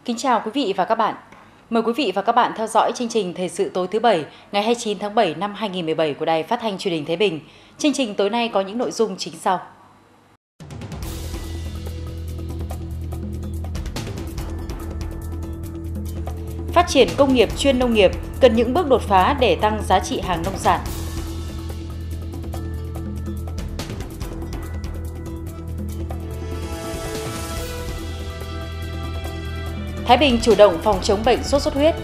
Kính chào quý vị và các bạn. Mời quý vị và các bạn theo dõi chương trình Thời sự tối thứ Bảy, ngày 29 tháng 7 năm 2017 của Đài Phát thanh Truyền hình Thái Bình. Chương trình tối nay có những nội dung chính sau. Phát triển công nghiệp chuyên nông nghiệp cần những bước đột phá để tăng giá trị hàng nông sản. Thái Bình chủ động phòng chống bệnh sốt xuất huyết.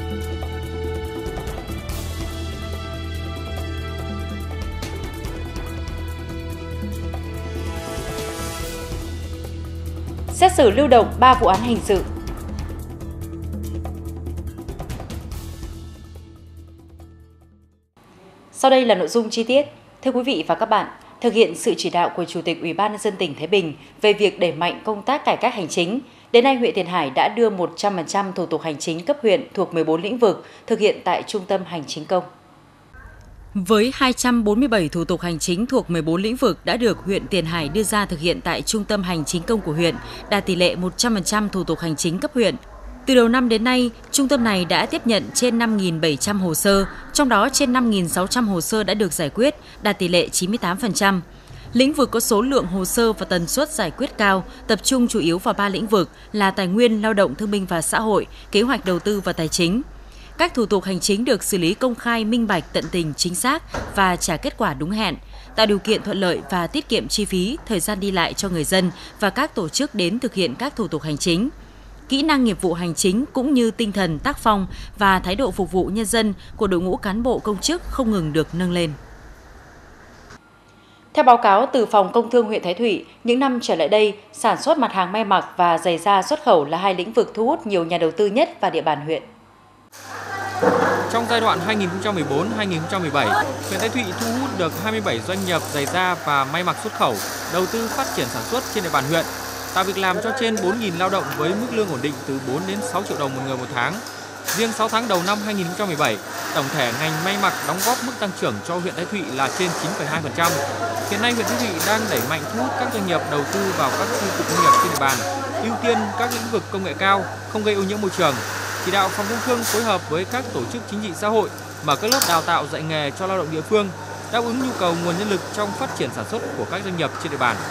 Xét xử lưu động 3 vụ án hình sự. Sau đây là nội dung chi tiết. Thưa quý vị và các bạn, thực hiện sự chỉ đạo của Chủ tịch Ủy ban nhân dân tỉnh Thái Bình về việc đẩy mạnh công tác cải cách hành chính, đến nay huyện Tiền Hải đã đưa 100% thủ tục hành chính cấp huyện thuộc 14 lĩnh vực thực hiện tại Trung tâm Hành chính công. Với 247 thủ tục hành chính thuộc 14 lĩnh vực đã được huyện Tiền Hải đưa ra thực hiện tại Trung tâm Hành chính công của huyện, đạt tỷ lệ 100% thủ tục hành chính cấp huyện. Từ đầu năm đến nay, trung tâm này đã tiếp nhận trên 5.700 hồ sơ, trong đó trên 5.600 hồ sơ đã được giải quyết, đạt tỷ lệ 98%. Lĩnh vực có số lượng hồ sơ và tần suất giải quyết cao, tập trung chủ yếu vào 3 lĩnh vực là tài nguyên, lao động thương binh và xã hội, kế hoạch đầu tư và tài chính. Các thủ tục hành chính được xử lý công khai, minh bạch, tận tình, chính xác và trả kết quả đúng hẹn, tạo điều kiện thuận lợi và tiết kiệm chi phí, thời gian đi lại cho người dân và các tổ chức đến thực hiện các thủ tục hành chính. Kỹ năng nghiệp vụ hành chính cũng như tinh thần tác phong và thái độ phục vụ nhân dân của đội ngũ cán bộ công chức không ngừng được nâng lên. Theo báo cáo từ Phòng Công Thương huyện Thái Thụy, những năm trở lại đây, sản xuất mặt hàng may mặc và giày da xuất khẩu là hai lĩnh vực thu hút nhiều nhà đầu tư nhất vào địa bàn huyện. Trong giai đoạn 2014-2017, huyện Thái Thụy thu hút được 27 doanh nghiệp giày da và may mặc xuất khẩu, đầu tư phát triển sản xuất trên địa bàn huyện, tạo việc làm cho trên 4.000 lao động với mức lương ổn định từ 4 đến 6 triệu đồng một người một tháng. Riêng 6 tháng đầu năm 2017, tổng thể ngành may mặc đóng góp mức tăng trưởng cho huyện Thái Thụy là trên 9,2%. Hiện nay huyện Thái Thụy đang đẩy mạnh thu hút các doanh nghiệp đầu tư vào các khu cụm công nghiệp trên địa bàn, ưu tiên các lĩnh vực công nghệ cao, không gây ô nhiễm môi trường. Chỉ đạo Phòng Công Thương phối hợp với các tổ chức chính trị xã hội mở các lớp đào tạo dạy nghề cho lao động địa phương, đáp ứng nhu cầu nguồn nhân lực trong phát triển sản xuất của các doanh nghiệp trên địa bàn.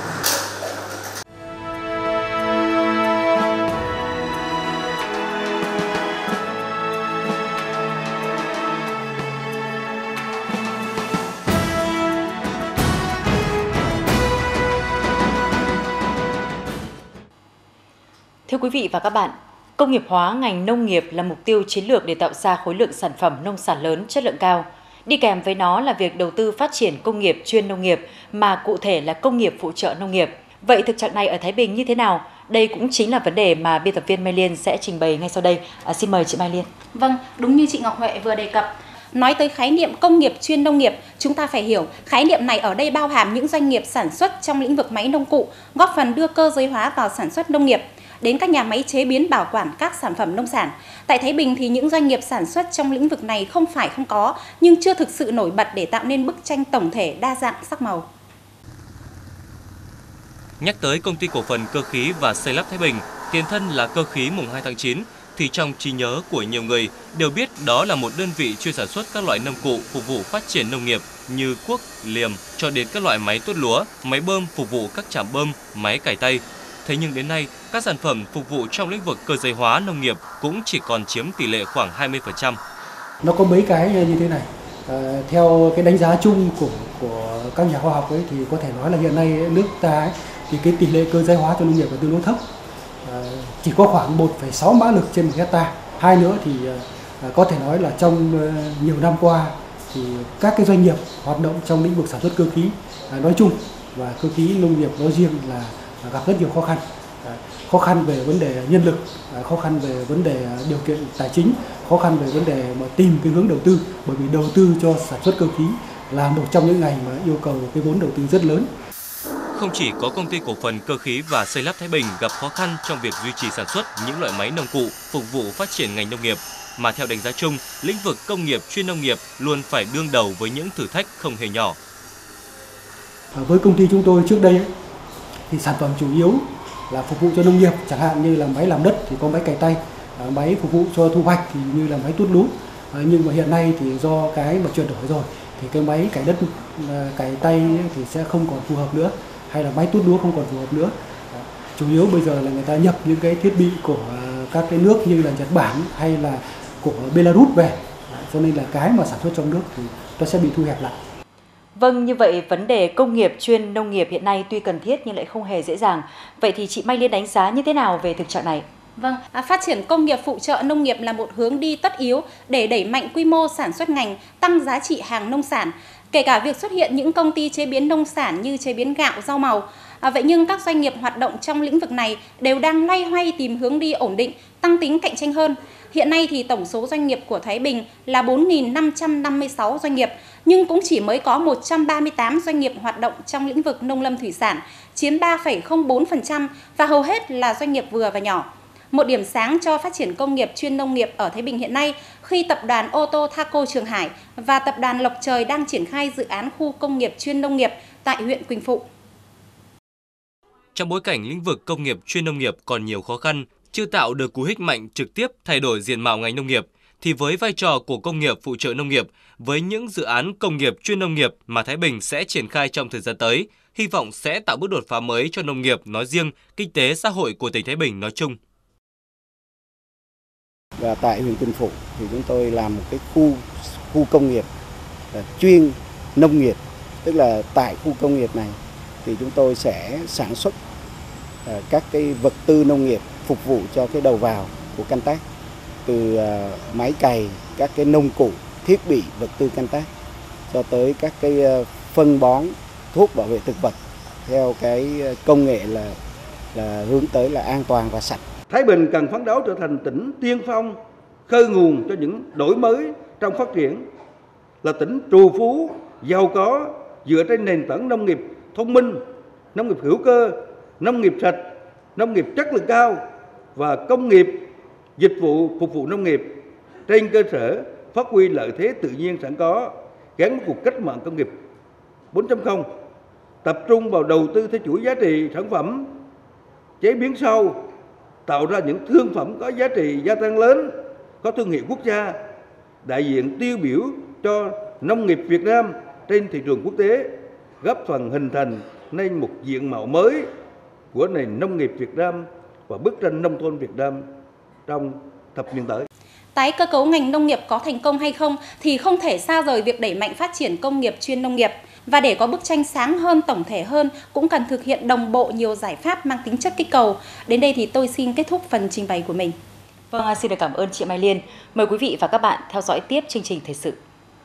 Thưa quý vị và các bạn, công nghiệp hóa ngành nông nghiệp là mục tiêu chiến lược để tạo ra khối lượng sản phẩm nông sản lớn, chất lượng cao. Đi kèm với nó là việc đầu tư phát triển công nghiệp chuyên nông nghiệp, mà cụ thể là công nghiệp phụ trợ nông nghiệp. Vậy thực trạng này ở Thái Bình như thế nào? Đây cũng chính là vấn đề mà biên tập viên Mai Liên sẽ trình bày ngay sau đây. Xin mời chị Mai Liên. Vâng, đúng như chị Ngọc Huệ vừa đề cập. Nói tới khái niệm công nghiệp chuyên nông nghiệp, chúng ta phải hiểu khái niệm này ở đây bao hàm những doanh nghiệp sản xuất trong lĩnh vực máy nông cụ, góp phần đưa cơ giới hóa vào sản xuất nông nghiệp, đến các nhà máy chế biến bảo quản các sản phẩm nông sản. Tại Thái Bình thì những doanh nghiệp sản xuất trong lĩnh vực này không phải không có, nhưng chưa thực sự nổi bật để tạo nên bức tranh tổng thể đa dạng sắc màu. Nhắc tới công ty cổ phần cơ khí và xây lắp Thái Bình, tiền thân là cơ khí mùng 2 tháng 9, thì trong trí nhớ của nhiều người đều biết đó là một đơn vị chuyên sản xuất các loại nông cụ phục vụ phát triển nông nghiệp như cuốc, liềm cho đến các loại máy tuốt lúa, máy bơm phục vụ các trạm bơm, máy cày tay. Thế nhưng đến nay, các sản phẩm phục vụ trong lĩnh vực cơ giới hóa nông nghiệp cũng chỉ còn chiếm tỷ lệ khoảng 20%. Nó có mấy cái như thế này. Theo cái đánh giá chung của các nhà khoa học ấy, thì có thể nói là hiện nay nước ta ấy, thì cái tỷ lệ cơ giới hóa cho nông nghiệp là tương đối thấp. Chỉ có khoảng 1,6 mã lực trên 1 hectare. Hai nữa thì có thể nói là trong nhiều năm qua thì các cái doanh nghiệp hoạt động trong lĩnh vực sản xuất cơ khí nói chung và cơ khí nông nghiệp nói riêng là gặp rất nhiều khó khăn. Khó khăn về vấn đề nhân lực, khó khăn về vấn đề điều kiện tài chính, khó khăn về vấn đề mà tìm cái hướng đầu tư, bởi vì đầu tư cho sản xuất cơ khí là một trong những ngành mà yêu cầu cái vốn đầu tư rất lớn. Không chỉ có công ty cổ phần cơ khí và xây lắp Thái Bình gặp khó khăn trong việc duy trì sản xuất những loại máy nông cụ phục vụ phát triển ngành nông nghiệp, mà theo đánh giá chung, lĩnh vực công nghiệp chuyên nông nghiệp luôn phải đương đầu với những thử thách không hề nhỏ. Với công ty chúng tôi trước đây thì sản phẩm chủ yếu là phục vụ cho nông nghiệp, chẳng hạn như là máy làm đất thì có máy cày tay, máy phục vụ cho thu hoạch thì như là máy tuốt lúa. Nhưng mà hiện nay thì do cái mà chuyển đổi rồi thì cái máy cày đất, cày tay thì sẽ không còn phù hợp nữa, hay là máy tuốt lúa không còn phù hợp nữa. Chủ yếu bây giờ là người ta nhập những cái thiết bị của các cái nước như là Nhật Bản hay là của Belarus về, cho nên là cái mà sản xuất trong nước thì nó sẽ bị thu hẹp lại. Vâng, như vậy vấn đề công nghiệp chuyên nông nghiệp hiện nay tuy cần thiết nhưng lại không hề dễ dàng. Vậy thì chị Mai Liên đánh giá như thế nào về thực trạng này? Vâng, phát triển công nghiệp phụ trợ nông nghiệp là một hướng đi tất yếu để đẩy mạnh quy mô sản xuất ngành, tăng giá trị hàng nông sản, kể cả việc xuất hiện những công ty chế biến nông sản như chế biến gạo, rau màu. Vậy nhưng các doanh nghiệp hoạt động trong lĩnh vực này đều đang loay hoay tìm hướng đi ổn định, tăng tính cạnh tranh hơn. Hiện nay thì tổng số doanh nghiệp của Thái Bình là 4.556 doanh nghiệp, nhưng cũng chỉ mới có 138 doanh nghiệp hoạt động trong lĩnh vực nông lâm thủy sản, chiếm 3,04% và hầu hết là doanh nghiệp vừa và nhỏ. Một điểm sáng cho phát triển công nghiệp chuyên nông nghiệp ở Thái Bình hiện nay khi tập đoàn ô tô Thaco Trường Hải và tập đoàn Lộc Trời đang triển khai dự án khu công nghiệp chuyên nông nghiệp tại huyện Quỳnh Phụ. Trong bối cảnh lĩnh vực công nghiệp chuyên nông nghiệp còn nhiều khó khăn, chưa tạo được cú hích mạnh trực tiếp thay đổi diện mạo ngành nông nghiệp, thì với vai trò của công nghiệp phụ trợ nông nghiệp, với những dự án công nghiệp chuyên nông nghiệp mà Thái Bình sẽ triển khai trong thời gian tới, hy vọng sẽ tạo bước đột phá mới cho nông nghiệp nói riêng, kinh tế xã hội của tỉnh Thái Bình nói chung. Và tại huyện Quỳnh Phụ thì chúng tôi làm một cái khu công nghiệp chuyên nông nghiệp, tức là tại khu công nghiệp này thì chúng tôi sẽ sản xuất các cái vật tư nông nghiệp phục vụ cho cái đầu vào của canh tác, từ máy cày, các cái nông cụ, thiết bị vật tư canh tác cho tới các cái phân bón, thuốc bảo vệ thực vật theo cái công nghệ là hướng tới là an toàn và sạch. Thái Bình cần phấn đấu trở thành tỉnh tiên phong, khơi nguồn cho những đổi mới trong phát triển, là tỉnh trù phú, giàu có dựa trên nền tảng nông nghiệp thông minh, nông nghiệp hữu cơ, nông nghiệp sạch, nông nghiệp chất lượng cao và công nghiệp dịch vụ phục vụ nông nghiệp trên cơ sở phát huy lợi thế tự nhiên sẵn có gắn với cuộc cách mạng công nghiệp 4.0, tập trung vào đầu tư theo chuỗi giá trị sản phẩm, chế biến sâu, tạo ra những thương phẩm có giá trị gia tăng lớn, có thương hiệu quốc gia, đại diện tiêu biểu cho nông nghiệp Việt Nam trên thị trường quốc tế, góp phần hình thành nên một diện mạo mới của nền nông nghiệp Việt Nam và bức tranh nông thôn Việt Nam trong thập niên tới. Tái cơ cấu ngành nông nghiệp có thành công hay không thì không thể xa rời việc đẩy mạnh phát triển công nghiệp chuyên nông nghiệp. Và để có bức tranh sáng hơn, tổng thể hơn, cũng cần thực hiện đồng bộ nhiều giải pháp mang tính chất kích cầu. Đến đây thì tôi xin kết thúc phần trình bày của mình. Vâng, xin được cảm ơn chị Mai Liên. Mời quý vị và các bạn theo dõi tiếp chương trình thời sự.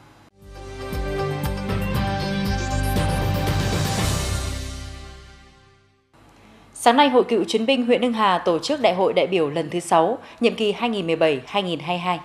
Sáng nay, Hội Cựu Chiến binh huyện Hưng Hà tổ chức Đại hội đại biểu lần thứ 6, nhiệm kỳ 2017-2022.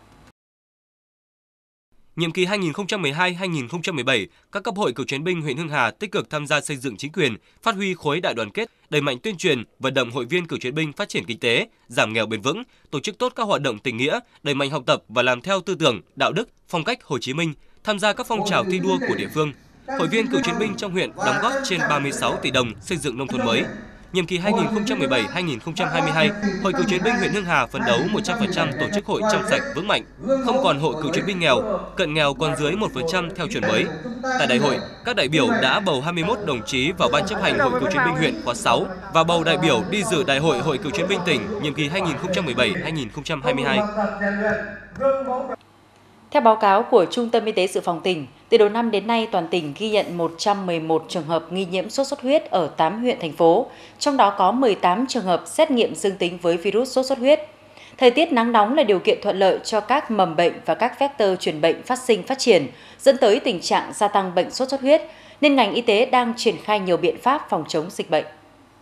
Nhiệm kỳ 2012-2017, các cấp hội cựu chiến binh huyện Hưng Hà tích cực tham gia xây dựng chính quyền, phát huy khối đại đoàn kết, đẩy mạnh tuyên truyền, vận động hội viên cựu chiến binh phát triển kinh tế, giảm nghèo bền vững, tổ chức tốt các hoạt động tình nghĩa, đẩy mạnh học tập và làm theo tư tưởng, đạo đức, phong cách Hồ Chí Minh, tham gia các phong trào thi đua của địa phương. Hội viên cựu chiến binh trong huyện đóng góp trên 36 tỷ đồng xây dựng nông thôn mới. Nhiệm kỳ 2017-2022, Hội Cựu chiến binh huyện Hưng Hà phấn đấu 100% tổ chức hội trong sạch vững mạnh, không còn hội cựu chiến binh nghèo, cận nghèo còn dưới 1% theo chuẩn mới. Tại đại hội, các đại biểu đã bầu 21 đồng chí vào Ban chấp hành Hội Cựu chiến binh huyện khóa 6 và bầu đại biểu đi dự Đại hội Hội Cựu chiến binh tỉnh nhiệm kỳ 2017-2022. Theo báo cáo của Trung tâm Y tế Dự phòng tỉnh, từ đầu năm đến nay toàn tỉnh ghi nhận 111 trường hợp nghi nhiễm sốt xuất huyết ở 8 huyện thành phố, trong đó có 18 trường hợp xét nghiệm dương tính với virus sốt xuất huyết. Thời tiết nắng nóng là điều kiện thuận lợi cho các mầm bệnh và các vector truyền bệnh phát sinh phát triển, dẫn tới tình trạng gia tăng bệnh sốt xuất huyết, nên ngành y tế đang triển khai nhiều biện pháp phòng chống dịch bệnh.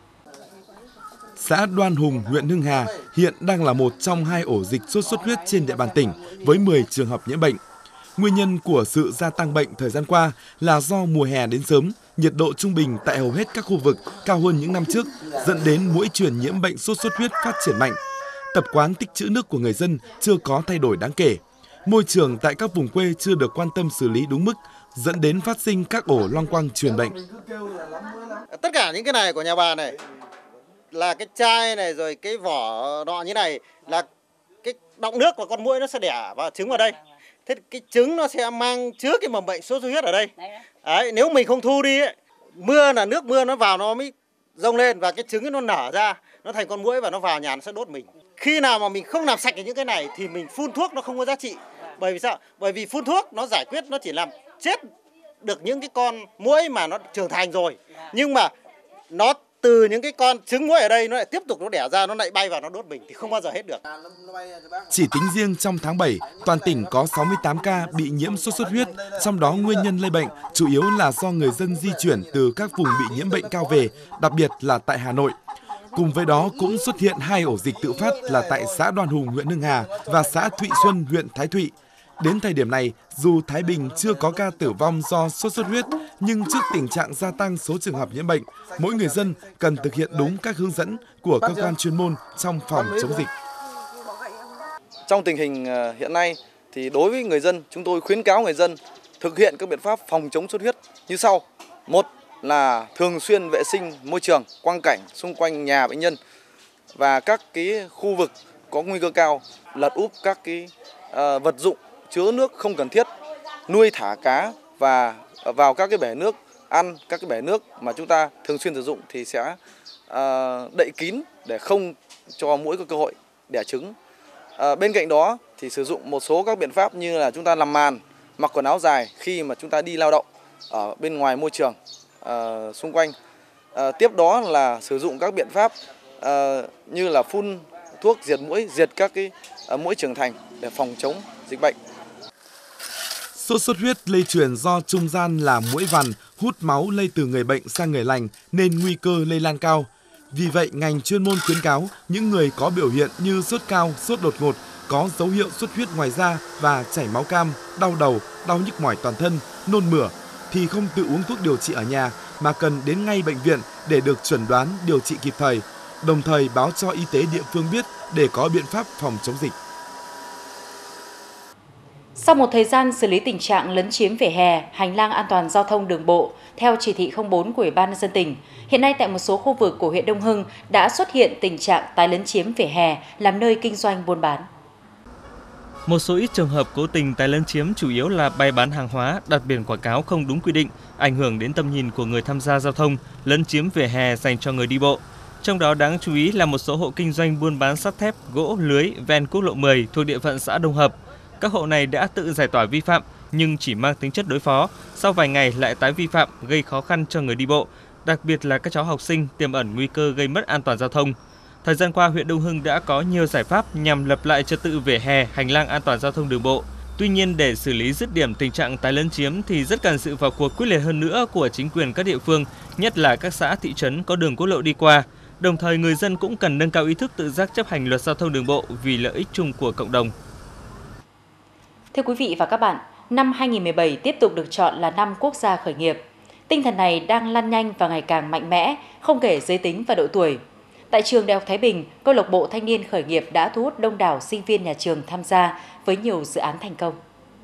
Xã Đoan Hùng, huyện Hưng Hà hiện đang là một trong 2 ổ dịch sốt xuất huyết trên địa bàn tỉnh với 10 trường hợp nhiễm bệnh. Nguyên nhân của sự gia tăng bệnh thời gian qua là do mùa hè đến sớm, nhiệt độ trung bình tại hầu hết các khu vực cao hơn những năm trước, dẫn đến muỗi truyền nhiễm bệnh sốt xuất huyết phát triển mạnh. Tập quán tích trữ nước của người dân chưa có thay đổi đáng kể. Môi trường tại các vùng quê chưa được quan tâm xử lý đúng mức, dẫn đến phát sinh các ổ loang quang truyền bệnh. Tất cả những cái này của nhà bà này là cái chai này rồi cái vỏ nọ như này là cái đọng nước và con muỗi nó sẽ đẻ vào trứng vào đây. Thế cái trứng nó sẽ mang chứa cái mầm bệnh sốt xuất huyết ở đây. Đấy, nếu mình không thu đi ấy, mưa là nước mưa nó vào nó mới rông lên và cái trứng nó nở ra, nó thành con muỗi và nó vào nhà nó sẽ đốt mình. Khi nào mà mình không làm sạch những cái này thì mình phun thuốc nó không có giá trị. Bởi vì sao? Bởi vì phun thuốc nó giải quyết, nó chỉ làm chết được những cái con muỗi mà nó trưởng thành rồi. Nhưng mà nó từ những cái con trứng muỗi ở đây nó lại tiếp tục nó đẻ ra, nó lại bay vào nó đốt mình thì không bao giờ hết được. Chỉ tính riêng trong tháng 7, toàn tỉnh có 68 ca bị nhiễm sốt xuất huyết, trong đó nguyên nhân lây bệnh chủ yếu là do người dân di chuyển từ các vùng bị nhiễm bệnh cao về, đặc biệt là tại Hà Nội. Cùng với đó cũng xuất hiện 2 ổ dịch tự phát là tại xã Đoan Hùng, huyện Hưng Hà và xã Thụy Xuân, huyện Thái Thụy. Đến thời điểm này, dù Thái Bình chưa có ca tử vong do sốt xuất huyết, nhưng trước tình trạng gia tăng số trường hợp nhiễm bệnh, mỗi người dân cần thực hiện đúng các hướng dẫn của cơ quan chuyên môn trong phòng chống dịch. Trong tình hình hiện nay, thì đối với người dân, chúng tôi khuyến cáo người dân thực hiện các biện pháp phòng chống sốt huyết như sau. Một là thường xuyên vệ sinh môi trường, quang cảnh xung quanh nhà bệnh nhân và các cái khu vực có nguy cơ cao, lật úp các cái vật dụng chứa nước không cần thiết, nuôi thả cá và vào các cái bể nước ăn, các cái bể nước mà chúng ta thường xuyên sử dụng thì sẽ đậy kín để không cho muỗi có cơ hội đẻ trứng. Bên cạnh đó thì sử dụng một số các biện pháp như là chúng ta làm màn, mặc quần áo dài khi mà chúng ta đi lao động ở bên ngoài môi trường xung quanh. Tiếp đó là sử dụng các biện pháp như là phun thuốc diệt muỗi, diệt các cái muỗi trưởng thành để phòng chống dịch bệnh. Sốt xuất huyết lây truyền do trung gian là muỗi vằn hút máu lây từ người bệnh sang người lành nên nguy cơ lây lan cao. Vì vậy, ngành chuyên môn khuyến cáo những người có biểu hiện như sốt cao, sốt đột ngột, có dấu hiệu xuất huyết ngoài da và chảy máu cam, đau đầu, đau nhức mỏi toàn thân, nôn mửa thì không tự uống thuốc điều trị ở nhà mà cần đến ngay bệnh viện để được chẩn đoán điều trị kịp thời, đồng thời báo cho y tế địa phương biết để có biện pháp phòng chống dịch. Sau một thời gian xử lý tình trạng lấn chiếm vỉa hè, hành lang an toàn giao thông đường bộ theo chỉ thị 04 của Ủy ban nhân dân tỉnh, hiện nay tại một số khu vực của huyện Đông Hưng đã xuất hiện tình trạng tái lấn chiếm vỉa hè làm nơi kinh doanh buôn bán. Một số ít trường hợp cố tình tái lấn chiếm chủ yếu là bày bán hàng hóa, đặt biển quảng cáo không đúng quy định, ảnh hưởng đến tầm nhìn của người tham gia giao thông, lấn chiếm vỉa hè dành cho người đi bộ. Trong đó đáng chú ý là một số hộ kinh doanh buôn bán sắt thép, gỗ, lưới ven quốc lộ 10 thuộc địa phận xã Đông Hợp. Các hộ này đã tự giải tỏa vi phạm nhưng chỉ mang tính chất đối phó, sau vài ngày lại tái vi phạm gây khó khăn cho người đi bộ, đặc biệt là các cháu học sinh tiềm ẩn nguy cơ gây mất an toàn giao thông. Thời gian qua, huyện Đông Hưng đã có nhiều giải pháp nhằm lập lại trật tự vỉa hè, hành lang an toàn giao thông đường bộ. Tuy nhiên, để xử lý dứt điểm tình trạng tái lấn chiếm thì rất cần sự vào cuộc quyết liệt hơn nữa của chính quyền các địa phương, nhất là các xã thị trấn có đường quốc lộ đi qua. Đồng thời, người dân cũng cần nâng cao ý thức tự giác chấp hành luật giao thông đường bộ vì lợi ích chung của cộng đồng. Thưa quý vị và các bạn, năm 2017 tiếp tục được chọn là năm quốc gia khởi nghiệp. Tinh thần này đang lan nhanh và ngày càng mạnh mẽ, không kể giới tính và độ tuổi. Tại trường Đại học Thái Bình, câu lạc bộ thanh niên khởi nghiệp đã thu hút đông đảo sinh viên nhà trường tham gia với nhiều dự án thành công.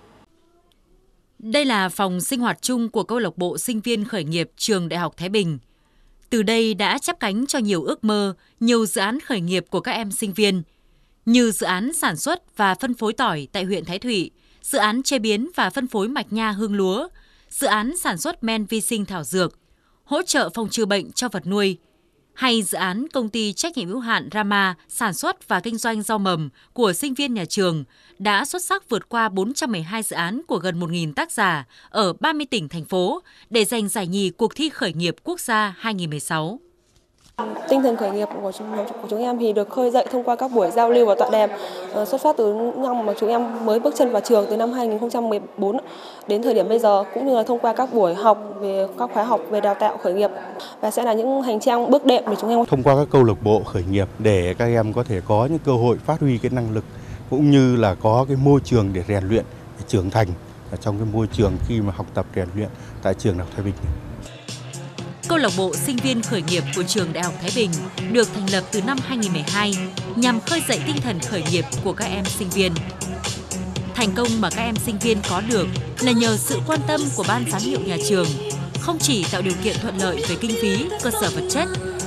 Đây là phòng sinh hoạt chung của câu lạc bộ sinh viên khởi nghiệp trường Đại học Thái Bình. Từ đây đã chắp cánh cho nhiều ước mơ, nhiều dự án khởi nghiệp của các em sinh viên, như dự án sản xuất và phân phối tỏi tại huyện Thái Thụy, dự án chế biến và phân phối mạch nha hương lúa, dự án sản xuất men vi sinh thảo dược, hỗ trợ phòng trừ bệnh cho vật nuôi, hay dự án công ty trách nhiệm hữu hạn Rama sản xuất và kinh doanh rau mầm của sinh viên nhà trường đã xuất sắc vượt qua 412 dự án của gần 1.000 tác giả ở 30 tỉnh, thành phố để giành giải nhì cuộc thi khởi nghiệp quốc gia 2016. Tinh thần khởi nghiệp của chúng em thì được khơi dậy thông qua các buổi giao lưu và tọa đàm, xuất phát từ năm mà chúng em mới bước chân vào trường từ năm 2014 đến thời điểm bây giờ, cũng như là thông qua các buổi học về các khóa học về đào tạo khởi nghiệp, và sẽ là những hành trang bước đệm để chúng em thông qua các câu lạc bộ khởi nghiệp để các em có thể có những cơ hội phát huy cái năng lực, cũng như là có cái môi trường để rèn luyện, để trưởng thành ở trong cái môi trường khi mà học tập rèn luyện tại trường Đại học Thái Bình. Câu lạc bộ sinh viên khởi nghiệp của trường Đại học Thái Bình được thành lập từ năm 2012 nhằm khơi dậy tinh thần khởi nghiệp của các em sinh viên. Thành công mà các em sinh viên có được là nhờ sự quan tâm của ban giám hiệu nhà trường, không chỉ tạo điều kiện thuận lợi về kinh phí, cơ sở vật chất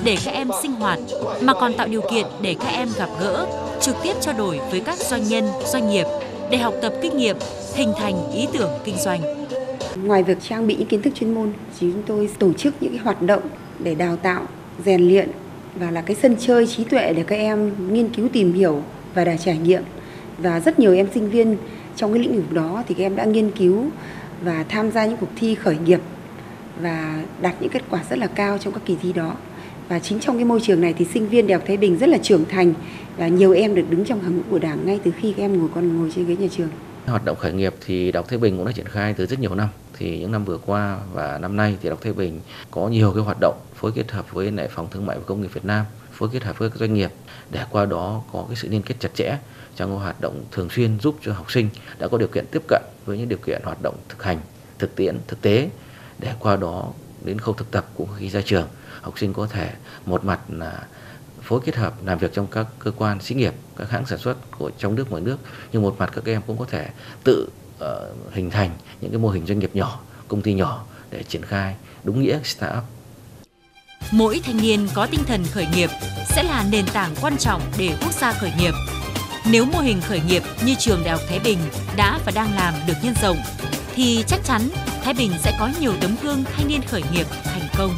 để các em sinh hoạt, mà còn tạo điều kiện để các em gặp gỡ, trực tiếp trao đổi với các doanh nhân, doanh nghiệp để học tập kinh nghiệm, hình thành ý tưởng kinh doanh. Ngoài việc trang bị những kiến thức chuyên môn, chúng tôi tổ chức những cái hoạt động để đào tạo, rèn luyện và là cái sân chơi trí tuệ để các em nghiên cứu, tìm hiểu và đã trải nghiệm. Và rất nhiều em sinh viên trong cái lĩnh vực đó thì các em đã nghiên cứu và tham gia những cuộc thi khởi nghiệp và đạt những kết quả rất là cao trong các kỳ thi đó. Và chính trong cái môi trường này thì sinh viên Đại học Thái Bình rất là trưởng thành và nhiều em được đứng trong hàng ngũ của Đảng ngay từ khi các em còn ngồi trên ghế nhà trường. Hoạt động khởi nghiệp thì Đại học Thái Bình cũng đã triển khai từ rất nhiều năm. Thì những năm vừa qua và năm nay thì Đại học Thái Bình có nhiều cái hoạt động phối kết hợp với lại Phòng Thương mại và Công nghiệp Việt Nam, phối kết hợp với các doanh nghiệp để qua đó có cái sự liên kết chặt chẽ trong các hoạt động thường xuyên, giúp cho học sinh đã có điều kiện tiếp cận với những điều kiện hoạt động thực hành, thực tiễn, thực tế, để qua đó đến khâu thực tập cũng khi ra trường, học sinh có thể một mặt là phối kết hợp làm việc trong các cơ quan xí nghiệp, các hãng sản xuất của trong nước ngoài nước, nhưng một mặt các em cũng có thể tự hình thành những cái mô hình doanh nghiệp nhỏ, công ty nhỏ để triển khai đúng nghĩa startup. Mỗi thanh niên có tinh thần khởi nghiệp sẽ là nền tảng quan trọng để quốc gia khởi nghiệp. Nếu mô hình khởi nghiệp như trường Đại học Thái Bình đã và đang làm được nhân rộng, thì chắc chắn Thái Bình sẽ có nhiều tấm gương thanh niên khởi nghiệp thành công.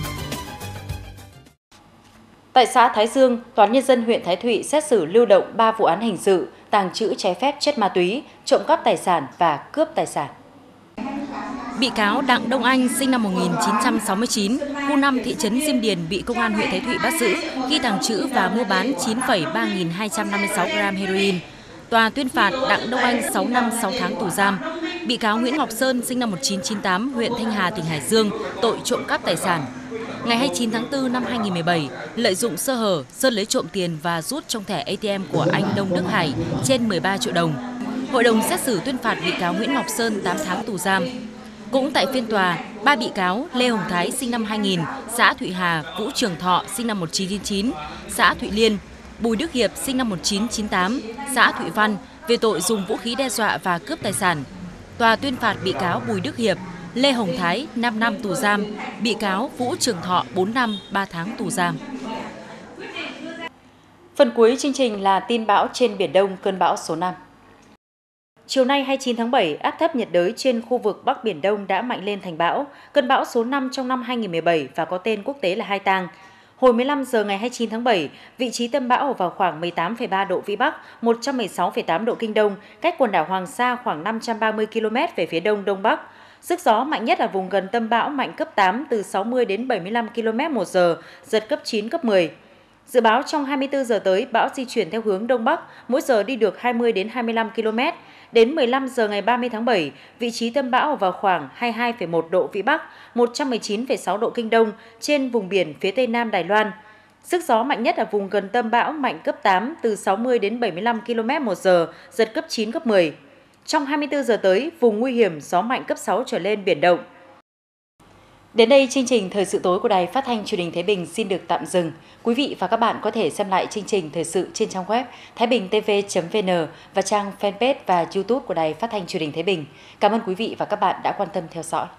Tại xã Thái Dương, Tòa án Nhân dân huyện Thái Thụy xét xử lưu động 3 vụ án hình sự, tàng trữ trái phép chất ma túy, trộm cắp tài sản và cướp tài sản. Bị cáo Đặng Đông Anh sinh năm 1969, khu 5 thị trấn Diêm Điền bị công an huyện Thái Thụy bắt giữ khi tàng trữ và mua bán 9,3256 gram heroin. Tòa tuyên phạt Đặng Đông Anh 6 năm 6 tháng tù giam. Bị cáo Nguyễn Ngọc Sơn sinh năm 1998, huyện Thanh Hà, tỉnh Hải Dương, tội trộm cắp tài sản. Ngày 29 tháng 4 năm 2017, lợi dụng sơ hở, Sơn lấy trộm tiền và rút trong thẻ ATM của anh Đông Đức Hải trên 13 triệu đồng. Hội đồng xét xử tuyên phạt bị cáo Nguyễn Ngọc Sơn 8 tháng tù giam. Cũng tại phiên tòa, 3 bị cáo Lê Hồng Thái sinh năm 2000, xã Thụy Hà, Vũ Trường Thọ sinh năm 1999, xã Thụy Liên, Bùi Đức Hiệp sinh năm 1998, xã Thụy Văn về tội dùng vũ khí đe dọa và cướp tài sản. Tòa tuyên phạt bị cáo Bùi Đức Hiệp, Lê Hồng Thái 5 năm tù giam, bị cáo Vũ Trường Thọ 4 năm 3 tháng tù giam. Phần cuối chương trình là tin bão trên Biển Đông, cơn bão số 5. Chiều nay 29 tháng 7, áp thấp nhiệt đới trên khu vực Bắc Biển Đông đã mạnh lên thành bão, cơn bão số 5 trong năm 2017 và có tên quốc tế là Hai Tang. Hồi 15 giờ ngày 29 tháng 7, vị trí tâm bão ở vào khoảng 18,3 độ Vĩ Bắc, 116,8 độ Kinh Đông, cách quần đảo Hoàng Sa khoảng 530 km về phía đông đông bắc. Sức gió mạnh nhất ở vùng gần tâm bão mạnh cấp 8 từ 60 đến 75 km/h, giật cấp 9, cấp 10. Dự báo trong 24 giờ tới, bão di chuyển theo hướng đông bắc, mỗi giờ đi được 20 đến 25 km. Đến 15 giờ ngày 30 tháng 7, vị trí tâm bão ở vào khoảng 22,1 độ Vĩ Bắc, 119,6 độ Kinh Đông trên vùng biển phía tây nam Đài Loan. Sức gió mạnh nhất ở vùng gần tâm bão mạnh cấp 8 từ 60 đến 75 km/h, giật cấp 9, cấp 10. Trong 24 giờ tới, vùng nguy hiểm gió mạnh cấp 6 trở lên biển động. Đến đây, chương trình Thời sự tối của Đài Phát thanh Truyền hình Thái Bình xin được tạm dừng. Quý vị và các bạn có thể xem lại chương trình thời sự trên trang web thaibingtv.vn và trang fanpage và YouTube của Đài Phát thanh Truyền hình Thái Bình. Cảm ơn quý vị và các bạn đã quan tâm theo dõi.